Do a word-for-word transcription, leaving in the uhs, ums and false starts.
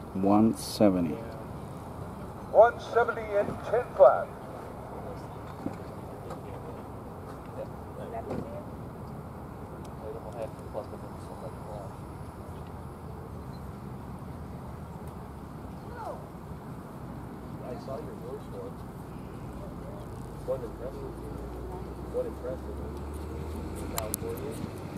one seventy. one seventy and ten flat. I saw your voice once. What impressive. What impressive. California.